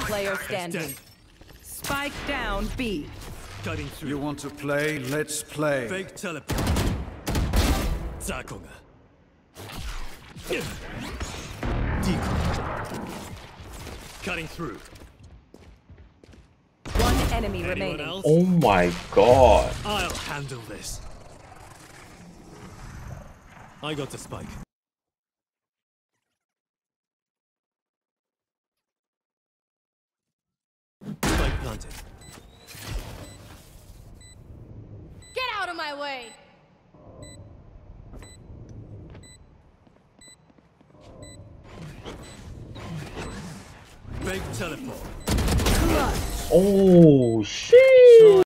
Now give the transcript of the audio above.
player standing. Spike down B. Cutting through. You want to play? Let's play. Fake teleport. Zakonga. Decoy. Cutting through. One enemy Anyone remaining. else? Oh my god. I'll handle this. I got the spike. Spike planted. Get out of my way! Fake teleport. Oh shit.